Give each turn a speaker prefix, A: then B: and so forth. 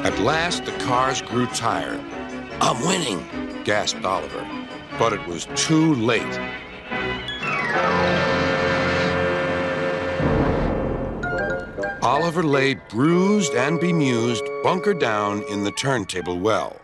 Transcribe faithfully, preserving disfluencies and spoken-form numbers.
A: At last, the cars grew tired. "I'm winning," gasped Oliver. But it was too late. Oliver lay bruised and bemused, bunker down in the turntable well.